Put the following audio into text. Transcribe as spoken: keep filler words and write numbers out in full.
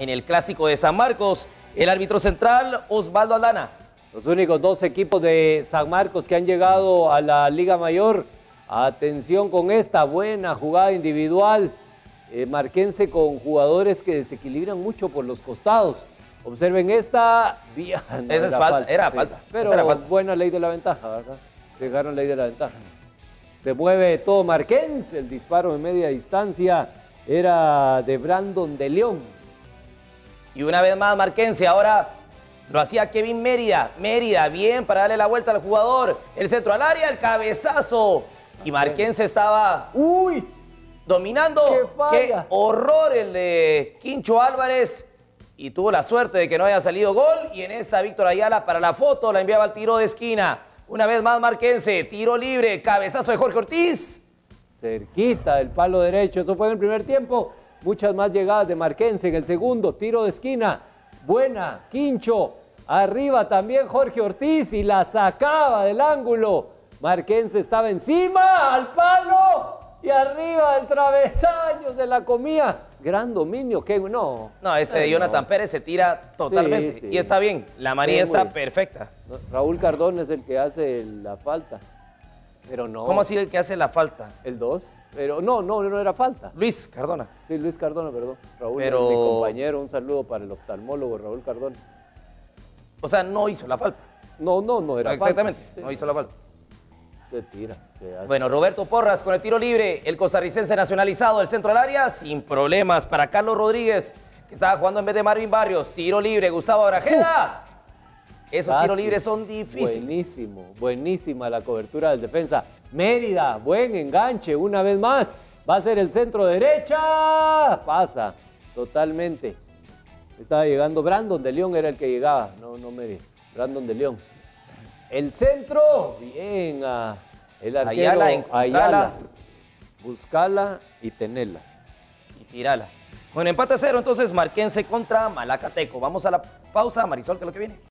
en el Clásico de San Marcos. El árbitro central, Osvaldo Aldana. Los únicos dos equipos de San Marcos que han llegado a la Liga Mayor. Atención con esta buena jugada individual. Eh, marquense con jugadores que desequilibran mucho por los costados. Observen esta. Vía, no, Esa es falta, falta, era sí. falta. Pero era falta. Buena ley de la ventaja, ¿verdad? Dejaron ley de la ventaja. Se mueve todo marquense. El disparo en media distancia era de Brandon de León. Y una vez más marquense, ahora lo hacía Kevin Mérida. Mérida, bien para darle la vuelta al jugador. El centro al área, el cabezazo. Y marquense estaba, uy, dominando. ¡Qué, ¡Qué horror el de Quincho Álvarez! Y tuvo la suerte de que no haya salido gol. Y en esta Víctor Ayala para la foto la enviaba al tiro de esquina. Una vez más marquense, tiro libre, cabezazo de Jorge Ortiz. Cerquita del palo derecho, eso fue en el primer tiempo. Muchas más llegadas de marquense en el segundo, tiro de esquina. Buena, Quincho. Arriba también Jorge Ortiz y la sacaba del ángulo. Marquense estaba encima, al palo y arriba del travesaño, se la comía. Gran dominio, que no. No, este de Jonathan no. Pérez se tira totalmente. Sí, sí. Y está bien, la María sí, está muy... perfecta. Raúl Cardona es el que hace la falta, pero no. ¿Cómo así el que hace la falta? El dos, pero no, no, no era falta. Luis Cardona. Sí, Luis Cardona, perdón. Raúl, pero... mi compañero, un saludo para el oftalmólogo Raúl Cardona. O sea, no hizo la falta. No, no, no era no, exactamente, falta. Sí. no hizo la falta. Se tira, se hace. Bueno, Roberto Porras con el tiro libre, el costarricense nacionalizado del centro del área, sin problemas para Carlos Rodríguez, que estaba jugando en vez de Marvin Barrios. Tiro libre, Gustavo Grajeda. Esos Fácil. Tiros libres son difíciles. Buenísimo, buenísima la cobertura del defensa. Mérida, buen enganche, una vez más. Va a ser el centro derecha. Pasa, totalmente. Estaba llegando Brandon de León, era el que llegaba. No, no Mérida. Brandon de León. El centro, bien, a el arquero Ayala, Ayala, buscala y tenela. Y tirala. Bueno, empate a cero, entonces Marquense contra Malacateco. Vamos a la pausa, Marisol, que es lo que viene.